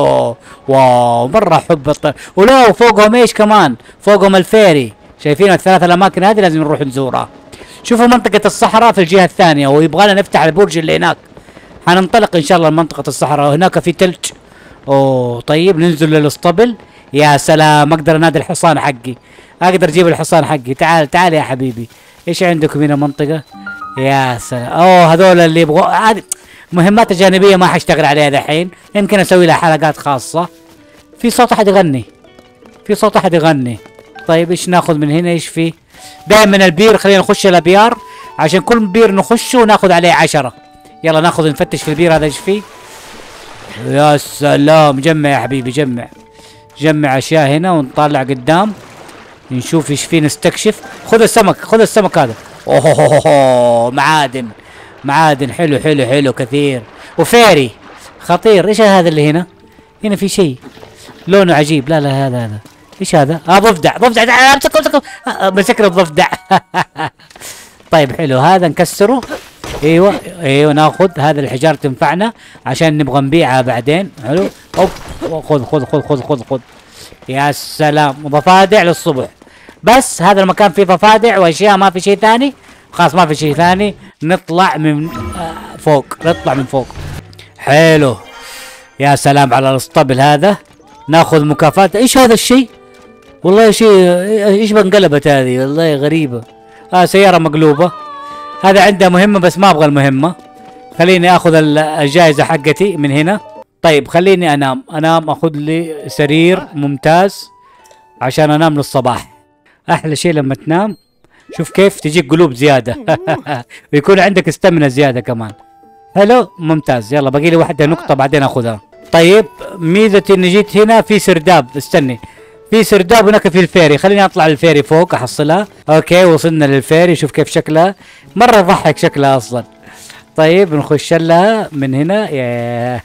واو، مره حب الطير. ولو فوقهم ايش كمان؟ فوقهم الفيري. شايفين الثلاث الاماكن هذه لازم نروح نزورها. شوفوا منطقة الصحراء في الجهة الثانية، ويبغانا نفتح البرج اللي هناك. حننطلق ان شاء الله لمنطقة الصحراء، هناك في ثلج. اوه طيب ننزل للاسطبل. يا سلام، اقدر انادي الحصان حقي، اقدر اجيب الحصان حقي. تعال تعال يا حبيبي، ايش عندكم هنا منطقة؟ يا سلام. اوه هذول اللي يبغوا عادي، مهمات جانبية ما حاشتغل عليها دحين، يمكن اسوي لها حلقات خاصة. في صوت احد يغني، في صوت احد يغني. طيب ايش ناخذ من هنا؟ ايش فيه؟ دائما البير، خلينا نخش الابيار عشان كل بير نخشه وناخذ عليه عشرة. يلا ناخذ نفتش في البير هذا ايش فيه. يا سلام، جمع يا حبيبي جمع، جمع اشياء هنا ونطالع قدام نشوف ايش فيه، نستكشف. خذ السمك، خذ السمك هذا. اوه معادن، معادن حلو حلو حلو كثير. وفيري خطير. ايش هذا اللي هنا؟ هنا في شيء لونه عجيب. لا لا هذا هذا ايش هذا؟ اه ضفدع، ضفدع. امسك امسك مسكنا الضفدع. طيب حلو، هذا نكسره. ايوه ايوه ناخذ هذا الحجار تنفعنا عشان نبغى نبيعها بعدين. حلو. اوب خذ خذ خذ خذ خذ خذ. يا سلام، ضفادع للصبح. بس هذا المكان فيه ضفادع واشياء، ما في شيء ثاني. خلاص ما في شيء ثاني، نطلع من آه فوق، نطلع من فوق. حلو. يا سلام على الاسطبل هذا، ناخذ مكافأة. ايش هذا الشيء؟ والله شيء ايش انقلبت هذه، والله غريبة. اه سيارة مقلوبة. هذا عنده مهمة بس ما ابغى المهمة، خليني اخذ الجائزة حقتي من هنا. طيب خليني انام، انام اخذ لي سرير ممتاز عشان انام للصباح. احلى شيء لما تنام شوف كيف تجيك قلوب زيادة. ويكون عندك استمنة زيادة كمان. حلو ممتاز. يلا باقي لي واحدة نقطة بعدين اخذها. طيب ميزتي اني جيت هنا في سرداب، استني في سرداب هناك في الفيري، خليني اطلع للفيري فوق احصلها. اوكي وصلنا للفيري، شوف كيف شكلها، مرة يضحك شكلها اصلا. طيب نخش لها من هنا. يا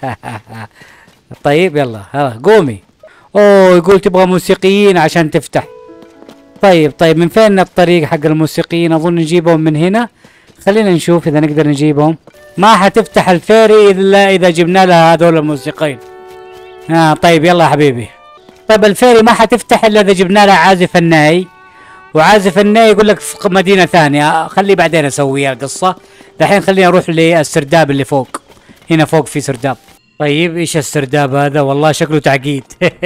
طيب يلا ها قومي. اوه يقول تبغى موسيقيين عشان تفتح. طيب طيب من فين الطريق حق الموسيقيين؟ اظن نجيبهم من هنا. خلينا نشوف اذا نقدر نجيبهم. ما حتفتح الفيري الا اذا جبنا لها هذول الموسيقيين. ها آه طيب يلا يا حبيبي. طيب الفيري ما حتفتح الا اذا جبنا لها عازف الناي، وعازف الناي يقول لك في مدينة ثانية. خلي بعدين اسويها القصة، الحين خليني اروح للسرداب اللي فوق. هنا فوق في سرداب. طيب ايش السرداب هذا؟ والله شكله تعقيد.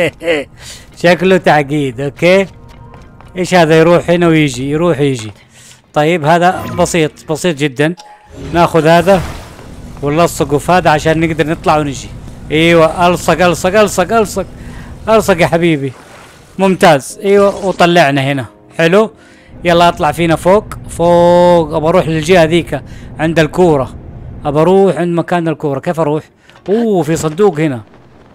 شكله تعقيد. اوكي ايش هذا؟ يروح هنا ويجي، يروح يجي. طيب هذا بسيط بسيط جدا، ناخذ هذا ونلصقه في هذا عشان نقدر نطلع ونجي. ايوه الصق الصق الصق الصق الصق يا حبيبي. ممتاز. ايوه وطلعنا هنا. حلو. يلا اطلع فينا فوق فوق. ابى اروح للجهه ذيك عند الكوره، ابى اروح عند مكان الكوره. كيف اروح؟ اوه في صندوق هنا.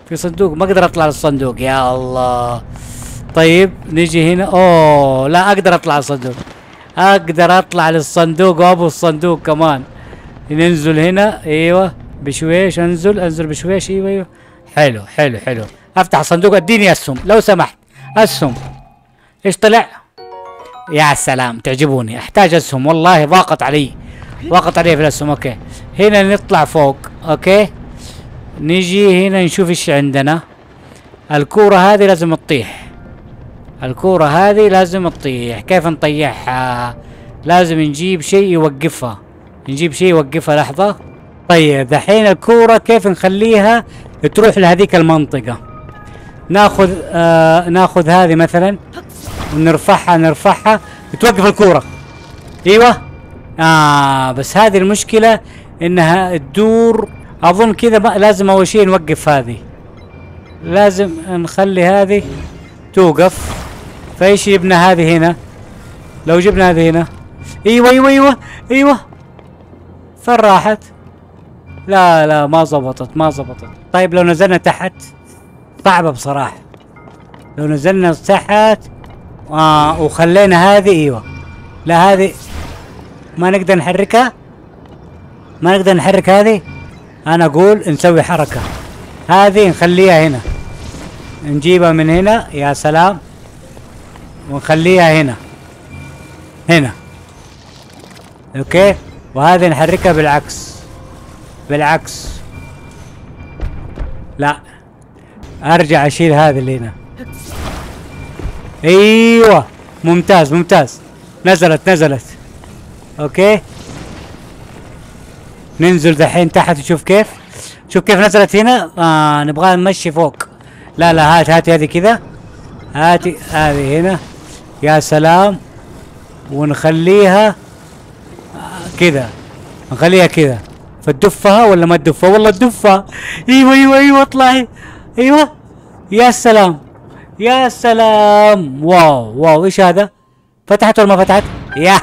في صندوق ما اقدر اطلع للصندوق يا الله. طيب نجي هنا. اوه لا اقدر اطلع للصندوق. اقدر اطلع للصندوق وابو الصندوق كمان. ننزل هنا ايوه بشويش. انزل انزل بشويش. ايوه ايوه حلو حلو حلو. افتح الصندوق. اديني اسهم لو سمحت. اسهم. ايش طلع؟ يا سلام تعجبوني. احتاج اسهم والله. ضاقت علي ضاقت علي في الاسهم. اوكي هنا نطلع فوق. اوكي نجي هنا نشوف ايش عندنا. الكورة هذه لازم تطيح. الكورة هذه لازم تطيح. كيف نطيحها؟ لازم نجيب شيء يوقفها. نجيب شيء يوقفها. لحظة. طيب دحين الكورة كيف نخليها تروح لهذيك المنطقة؟ ناخذ آه ناخذ هذه مثلا ونرفعها نرفعها توقف الكورة. ايوه. اه بس هذه المشكلة انها تدور. اظن كذا لازم اول شيء نوقف هذه. لازم نخلي هذه توقف. فايش جبنا هذه هنا؟ لو جبنا هذه هنا. ايوه ايوه ايوه ايوه فين راحت؟ لا لا ما زبطت ما زبطت. طيب لو نزلنا تحت صعبة بصراحة. لو نزلنا تحت اه وخلينا هذه. ايوه لا هذه ما نقدر نحركها. ما نقدر نحرك هذه. انا اقول نسوي حركة. هذه نخليها هنا. نجيبها من هنا. يا سلام. ونخليها هنا هنا. اوكي وهذه نحركها بالعكس. بالعكس. لا ارجع اشيل هذه اللي هنا. ايوه ممتاز ممتاز. نزلت نزلت. اوكي ننزل دحين تحت. وشوف كيف. شوف كيف نزلت هنا. آه نبغى نمشي فوق. لا لا هات هاتي هذه كذا. هاتي هذه هنا. يا سلام. ونخليها آه كذا. نخليها كذا. فتدفها ولا ما تدفها؟ والله تدفها. ايوه ايوه ايوه اطلعي. ايوه يا سلام يا سلام. واو واو ايش هذا؟ فتحت ولا ما فتحت؟ يا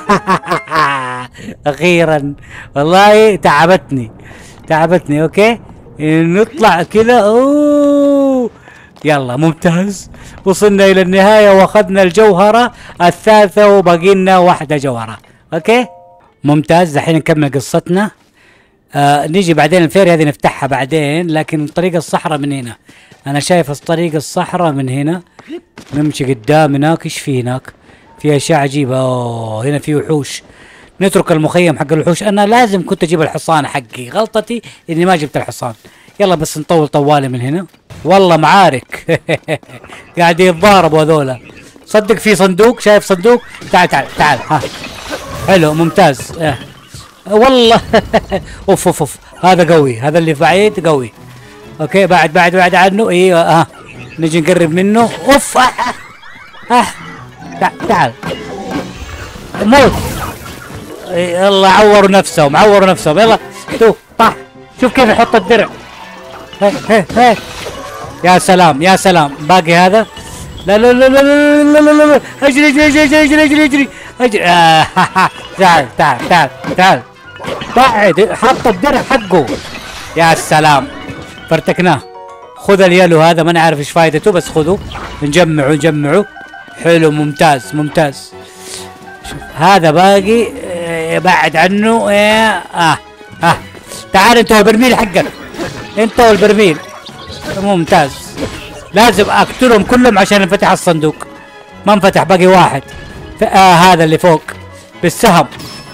اخيرا والله تعبتني تعبتني. اوكي نطلع كذا. اوه يلا ممتاز. وصلنا الى النهاية واخذنا الجوهرة الثالثة وباقي لنا واحدة جوهرة. اوكي ممتاز. دحين نكمل قصتنا. آه نيجي بعدين الفيري هذه نفتحها بعدين. لكن الطريق الصحراء من هنا. انا شايف الطريق الصحراء من هنا. نمشي قدام هناك. ايش في هناك؟ في اشياء عجيبة. اوه هنا في وحوش. نترك المخيم حق الوحوش. انا لازم كنت اجيب الحصان حقي. غلطتي اني ما جبت الحصان. يلا بس نطول طوالي من هنا. والله معارك قاعد يتضاربوا هذولا. صدق في صندوق. شايف صندوق؟ تعال تعال تعال. ها حلو ممتاز. اه. والله اوف اوف اوف هذا قوي. هذا اللي بعيد قوي. اوكي بعد بعد بعد عنه. ايوه ها نجي نقرب منه. اوف اه, آه. تعال تعال موت. يلا عوروا نفسهم عوروا نفسهم. يلا شوف طح. شوف كيف يحط الدرع. هي هي هي. يا سلام يا سلام. باقي هذا. لا لا لا لا لا لا لا لا. اجري اجري اجري اجري اجري اجري اجري. آه. تعال تعال تعال تعال. بعد حط الدرع حقه. يا سلام فرتكناه. خذ اليلو هذا ما نعرف ايش فايدته بس خذه. نجمعه نجمعه. حلو ممتاز ممتاز. شوف هذا باقي. اه بعد عنه. اه اه, آه. تعال انت والبرميل حقك. انت والبرميل. ممتاز. لازم اقتلهم كلهم عشان انفتح الصندوق. ما انفتح باقي واحد. آه هذا اللي فوق بالسهم.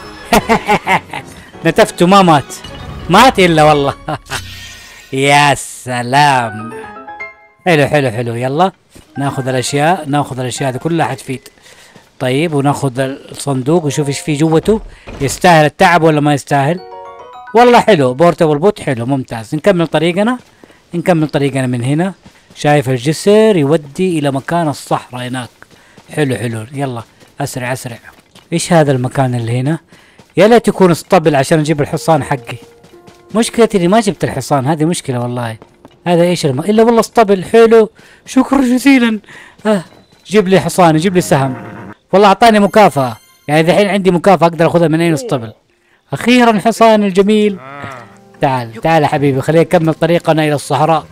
نتفته ما مات. مات الا والله. يا سلام. حلو حلو حلو. يلا ناخذ الاشياء. ناخذ الاشياء هذه كلها حتفيد. طيب وناخذ الصندوق ونشوف ايش في جوته. يستاهل التعب ولا ما يستاهل؟ والله حلو. بورتبل بوت حلو ممتاز. نكمل طريقنا. نكمل طريقنا من هنا. شايف الجسر يودي الى مكان الصحراء هناك. حلو حلو. يلا اسرع اسرع. ايش هذا المكان اللي هنا؟ يا ليت يكون اسطبل عشان اجيب الحصان حقي. مشكلتي اني ما جبت الحصان. هذه مشكلة والله. هذا ايش الم... الا والله اسطبل. حلو شكرا جزيلا. آه. جيب لي حصان. جيب لي سهم. والله اعطاني مكافأة. يعني الحين عندي مكافأة اقدر اخذها من اي اسطبل. اخيرا الحصان الجميل. تعال تعال يا حبيبي خلينا نكمل طريقنا الى الصحراء.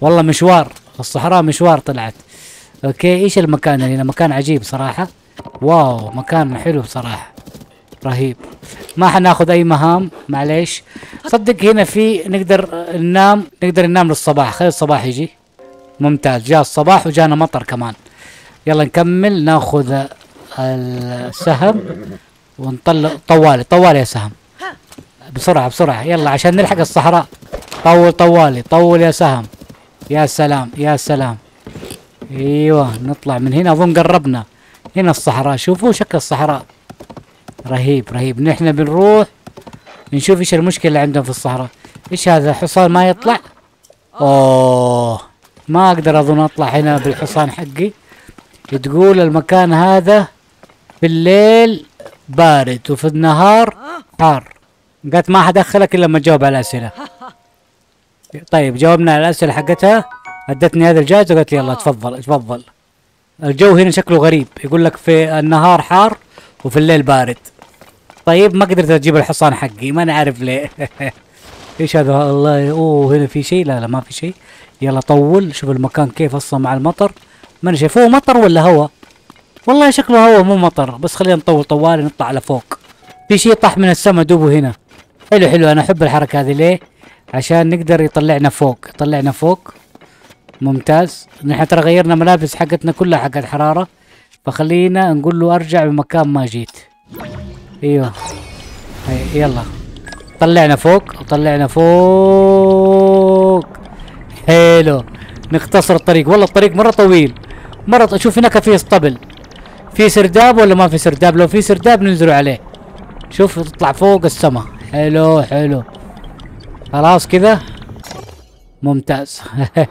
والله مشوار الصحراء، مشوار طلعت. اوكي ايش المكان هنا؟ مكان عجيب صراحة. واو مكان حلو بصراحة، رهيب. ما حناخذ اي مهام معليش. صدق هنا في نقدر ننام، نقدر ننام للصباح. خلي الصباح يجي. ممتاز، جاء الصباح وجانا مطر كمان. يلا نكمل، ناخذ السهم ونطلع. طوالي طوالي يا سهم، بسرعة بسرعة يلا عشان نلحق الصحراء. طول طوالي، طول يا سهم. يا سلام يا سلام. ايوه نطلع من هنا، اظن قربنا. هنا الصحراء، شوفوا شكل الصحراء رهيب رهيب. نحن بنروح نشوف ايش المشكلة اللي عندهم في الصحراء. ايش هذا؟ حصان ما يطلع؟ اوه ما اقدر اظن اطلع هنا بالحصان حقي. تقول المكان هذا بالليل بارد وفي النهار حار. قالت ما حدخلك الا لما تجاوب على الاسئله. طيب جاوبنا على الاسئله حقتها، ادتني هذا الجائزه وقالت لي يلا تفضل تفضل. الجو هنا شكله غريب، يقول لك في النهار حار وفي الليل بارد. طيب ما قدرت اجيب الحصان حقي، ما نعرف ليه. ايش هذا؟ الله، اوه هنا في شيء. لا لا ما في شيء. يلا طول. شوف المكان كيف اصلا مع المطر. ما شايف هو مطر ولا هوا؟ والله شكله هوا مو مطر. بس خلينا نطول طوالي نطلع على فوق. في شيء طاح من السماء دوبه هنا. حلو حلو، انا احب الحركه هذه. ليه؟ عشان نقدر يطلعنا فوق، يطلعنا فوق. ممتاز. نحن ترى غيرنا ملابس حقتنا كلها حقت حراره، فخلينا نقول له ارجع بمكان ما جيت. ايوه هي يلا طلعنا فوق وطلعنا فوق. حلو، نختصر الطريق. والله الطريق مره طويل مرة. اشوف هناك في اسطبل، في سرداب ولا ما في سرداب؟ لو في سرداب ننزلوا عليه. شوف تطلع فوق السما. حلو حلو خلاص كذا ممتاز.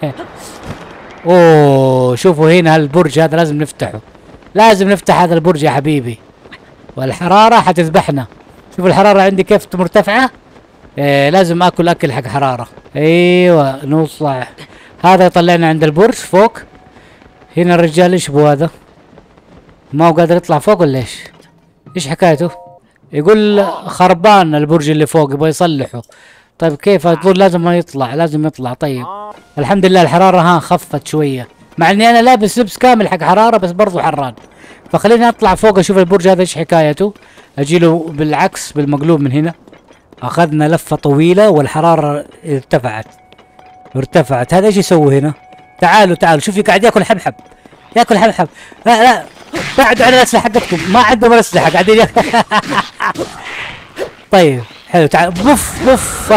اوه شوفوا هنا هالبرج هذا لازم نفتحه، لازم نفتح هذا البرج يا حبيبي. والحرارة حتذبحنا. شوفوا الحرارة عندي كيف مرتفعة. إيه لازم اكل اكل حق حرارة. ايوه نطلع. هذا يطلعنا عند البرج فوق. هنا الرجال ايش بو هذا؟ ما هو قادر يطلع فوق ولا ايش؟ ايش حكايته؟ يقول خربان البرج اللي فوق يبغى يصلحه. طيب كيف؟ اظن لازم ما يطلع، لازم يطلع. طيب الحمد لله الحرارة ها خفت شوية، مع اني انا لابس لبس كامل حق حرارة بس برضو حران. فخليني اطلع فوق اشوف البرج هذا ايش حكايته. اجيله بالعكس بالمقلوب من هنا. اخذنا لفة طويلة والحرارة ارتفعت ارتفعت. هذا ايش يسوي هنا؟ تعالوا تعالوا شوفي قاعد ياكل حبحب، ياكل حبحب. لا لا بعدوا على الاسلحه حقتكم، ما عندهم الاسلحه قاعدين ياكل. طيب حلو تعال. بوف بوف.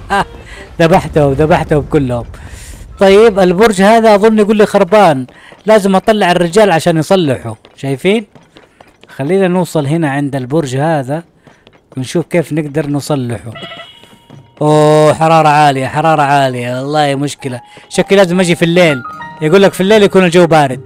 ذبحتهم ذبحتهم كلهم. طيب البرج هذا اظن يقول لي خربان، لازم اطلع الرجال عشان يصلحوا. شايفين؟ خلينا نوصل هنا عند البرج هذا ونشوف كيف نقدر نصلحه. اوه حرارة عالية حرارة عالية والله مشكلة. شكلي لازم اجي في الليل. يقول لك في الليل يكون الجو بارد.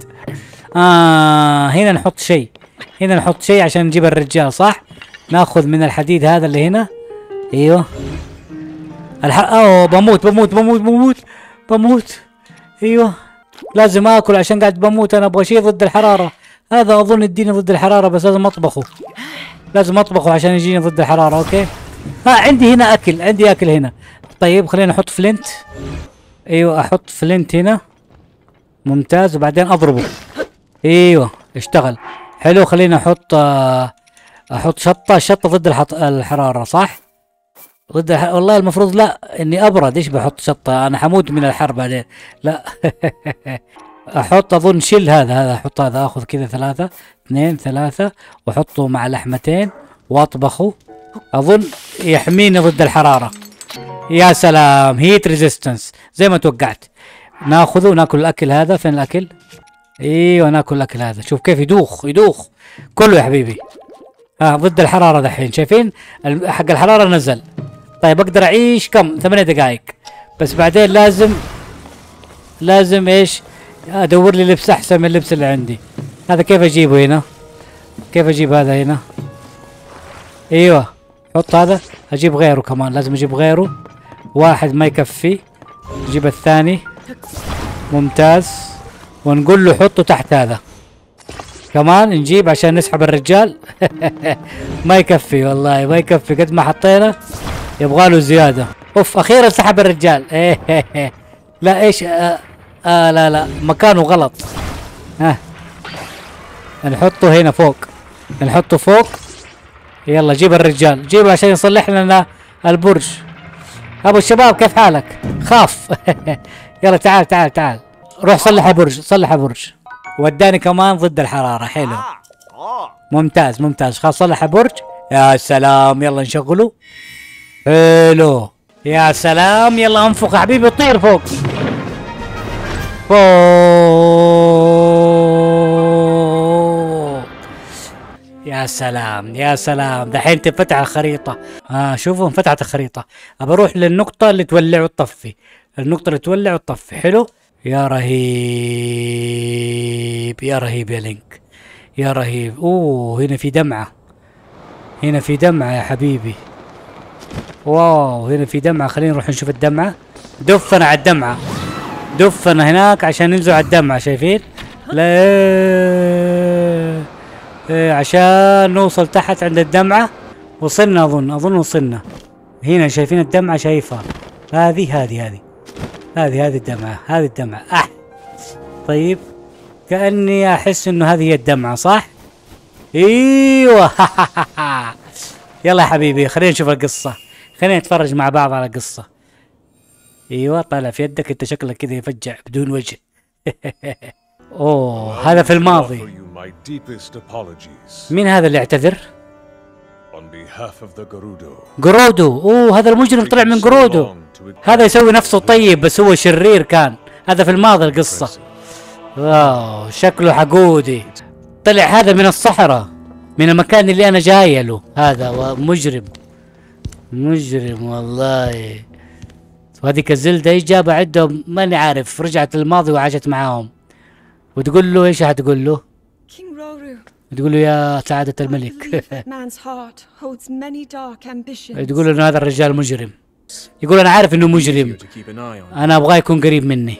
آه هنا نحط شيء، هنا نحط شيء عشان نجيب الرجال صح؟ ناخذ من الحديد هذا اللي هنا. ايوه الح... اوه بموت بموت بموت بموت بموت. ايوه لازم اكل عشان قاعد بموت. انا ابغى شيء ضد الحرارة. هذا اظن يديني ضد الحرارة بس لازم اطبخه، لازم اطبخه عشان يجيني ضد الحرارة. اوكي ها آه عندي هنا اكل، عندي اكل هنا. طيب خلينا نحط فلنت. ايوه احط فلنت هنا ممتاز وبعدين اضربه. ايوه اشتغل حلو. خلينا احط آه احط شطه. الشطه ضد الحط... الحراره صح؟ ضد الح... والله المفروض لا اني ابرد. ايش بحط شطه؟ انا حموت من الحر بعدين. لا. احط اظن شيل هذا هذا احط هذا. اخذ كذا ثلاثه اثنين ثلاثه واحطه مع لحمتين واطبخه. اظن يحميني ضد الحراره. يا سلام هيت ريزيستنس زي ما توقعت. ناخذه وناكل الاكل هذا. فين الاكل؟ ايوه ناكل الاكل هذا. شوف كيف يدوخ يدوخ كله يا حبيبي. ها آه ضد الحراره دحين. شايفين حق الحراره نزل. طيب اقدر اعيش كم؟ ثمانية دقائق بس. بعدين لازم لازم ايش؟ ادور لي لبس احسن من اللبس اللي عندي. هذا كيف اجيبه هنا؟ كيف اجيب هذا هنا؟ ايوه حط هذا. اجيب غيره كمان، لازم اجيب غيره. واحد ما يكفي، نجيب الثاني ممتاز. ونقول له حطه تحت هذا كمان نجيب عشان نسحب الرجال. ما يكفي والله ما يكفي قد ما حطينا، يبغى له زياده. اوف اخيرا سحب الرجال. لا ايش آه, آه لا لا مكانه غلط. ها نحطه هنا فوق، نحطه فوق. يلا جيب الرجال، جيبه عشان يصلح لنا البرج. ابو الشباب كيف حالك؟ خاف. يلا تعال تعال تعال، روح صلح البرج، صلح البرج. وداني كمان ضد الحرارة، حلو ممتاز ممتاز. خلاص صلح البرج. يا سلام يلا نشغله. حلو يا سلام، يلا انفخ يا حبيبي، طير فوق فوق. يا سلام يا سلام، دحين تنفتح الخريطة. ها آه شوفوا انفتحت الخريطة. ابى اروح للنقطة اللي تولع وتطفي، النقطة اللي تولع وتطفي. حلو يا رهيب يا رهيب يا لينك يا رهيب. اوه هنا في دمعة، هنا في دمعة يا حبيبي. واو هنا في دمعة، خلينا نروح نشوف الدمعة. دفنا على الدمعة، دفنا هناك عشان ننزل على الدمعة، شايفين؟ لا إيه عشان نوصل تحت عند الدمعة. وصلنا اظن اظن وصلنا. هنا شايفين الدمعة؟ شايفها هذه هذه هذه هذه هذه الدمعة، هذه الدمعة. أح طيب كأني أحس إنه هذه هي الدمعة، صح؟ ايوه. يلا يا حبيبي خلينا نشوف القصة، خلينا نتفرج مع بعض على القصة. ايوه طالع في يدك انت، شكلك كذا يفجع بدون وجه. اوه هذا في الماضي. مين هذا اللي اعتذر؟ جرودو. اوه هذا المجرم طلع من جرودو، هذا يسوي نفسه طيب بس هو شرير كان. هذا في الماضي القصة. واو شكله حقودي. طلع هذا من الصحراء، من المكان اللي انا جاي له. هذا مجرم مجرم والله. وهذيك الزلدة ايش جابها عندهم ماني عارف، رجعت الماضي وعاشت معاهم. وتقول له ايش حتقول له؟ تقول له يا سعادة الملك. تقول له انه هذا الرجال مجرم. يقول انا عارف انه مجرم، انا ابغاه يكون قريب مني.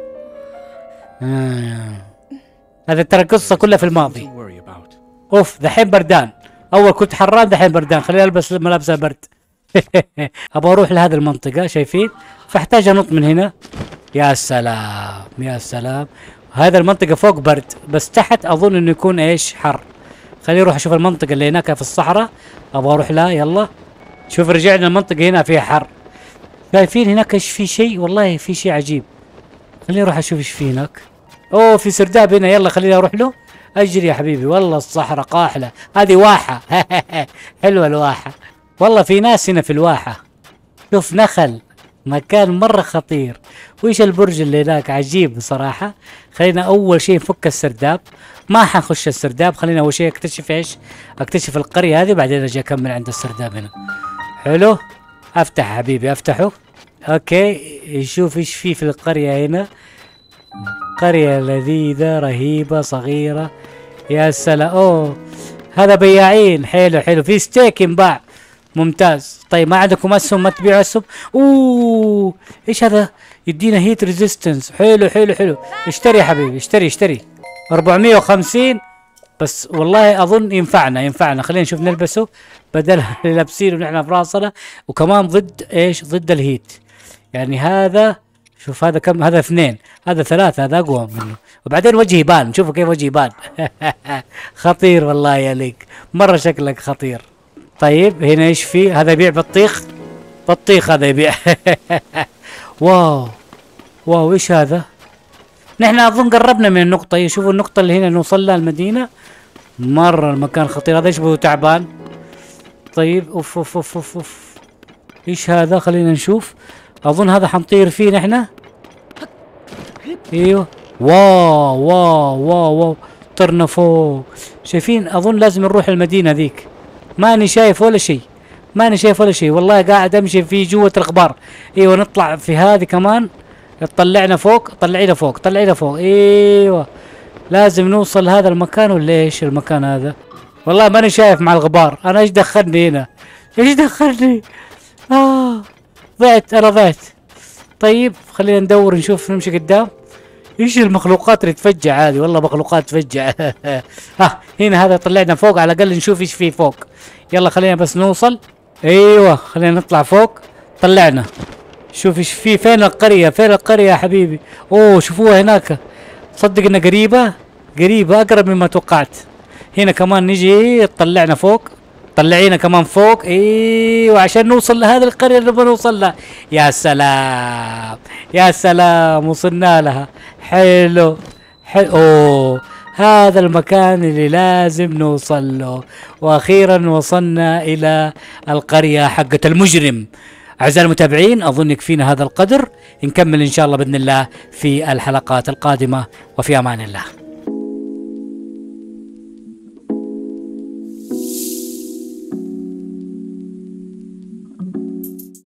آه. هذا ترى القصة كلها في الماضي. اوف دحين بردان، اول كنت حران دحين بردان، خليني البس ملابس البرد. ابغى اروح لهذه المنطقة شايفين، فاحتاج انط من هنا. يا سلام يا سلام، هذا المنطقة فوق برد بس تحت اظن انه يكون ايش حر. خليني اروح اشوف المنطقة اللي هناك في الصحراء، ابغى اروح لها. يلا شوف رجعنا المنطقة هنا فيها حر. شايفين هناك ايش في شيء؟ والله في شيء عجيب. خليني اروح اشوف ايش في هناك. اوه في سرداب هنا، يلا خليني اروح له. اجري يا حبيبي، والله الصحراء قاحلة. هذه واحة. حلوة الواحة والله، في ناس هنا في الواحة. شوف نخل، مكان مرة خطير. وإيش البرج اللي هناك عجيب بصراحة. خلينا أول شيء نفك السرداب، ما حنخش السرداب. خلينا أول شيء أكتشف إيش؟ أكتشف القرية هذه بعدين أجي أكمل عند السرداب هنا. حلو، أفتح حبيبي أفتحه. أوكي نشوف إيش في في القرية هنا. قرية لذيذة رهيبة صغيرة. يا سلام. أوه هذا بياعين. حلو حلو، في ستيك ينباع. ممتاز. طيب ما عندكم اسهم؟ ما تبيعوا اسهم؟ اوه ايش هذا؟ يدينا هيت ريزيستنس. حلو حلو حلو، اشتري يا حبيبي اشتري اشتري. أربعمية وخمسين بس والله اظن ينفعنا ينفعنا. خلينا نشوف نلبسه بدل اللي لابسينه ونحن في راسنا. وكمان ضد ايش؟ ضد الهيت. يعني هذا شوف هذا كم؟ هذا اثنين، هذا ثلاثة، هذا اقوى منه. وبعدين وجهي يبان، شوفوا كيف وجهي يبان. خطير والله يا ليك، مرة شكلك خطير. طيب هنا ايش في؟ هذا يبيع بطيخ، بطيخ هذا يبيع. واو واو ايش هذا؟ نحن اظن قربنا من النقطة هي. شوفوا النقطة اللي هنا نوصل لها المدينة. مرة المكان خطير. هذا يشبه تعبان. طيب اوف اوف اوف اوف اوف ايش هذا؟ خلينا نشوف. اظن هذا حنطير فيه نحن. ايوه واو واو واو واو طرنا فوق. شايفين؟ اظن لازم نروح المدينة ذيك. ماني شايف ولا شيء، ماني شايف ولا شيء والله. قاعد امشي في جوة الغبار. ايوه نطلع في هذه كمان، تطلعنا فوق. طلعينا فوق طلعينا فوق. ايوه لازم نوصل هذا المكان. ولا ايش المكان هذا؟ والله ماني شايف مع الغبار. انا ايش دخلني هنا؟ ايش دخلني؟ اه ضعت، انا ضعت. طيب خلينا ندور نشوف نمشي قدام. ايش المخلوقات اللي تفجع هذه؟ والله مخلوقات تفجع. ها هنا هذا طلعنا فوق، على الاقل نشوف ايش فيه فوق. يلا خلينا بس نوصل. ايوه خلينا نطلع فوق. طلعنا شوف ايش في، فين القرية، فين القرية يا حبيبي؟ اوه شوفوها هناك، صدق انها قريبة، قريبة اقرب مما توقعت. هنا كمان نجي تطلعنا فوق، طلعينا كمان فوق، ايوه عشان نوصل لهذه القرية اللي نبغى نوصل لها. يا سلام يا سلام، وصلنا لها. حلو حلو، اوه هذا المكان اللي لازم نوصل له. واخيرا وصلنا الى القرية حقة المجرم. اعزائي المتابعين اظن يكفينا هذا القدر، نكمل ان شاء الله باذن الله في الحلقات القادمة، وفي امان الله.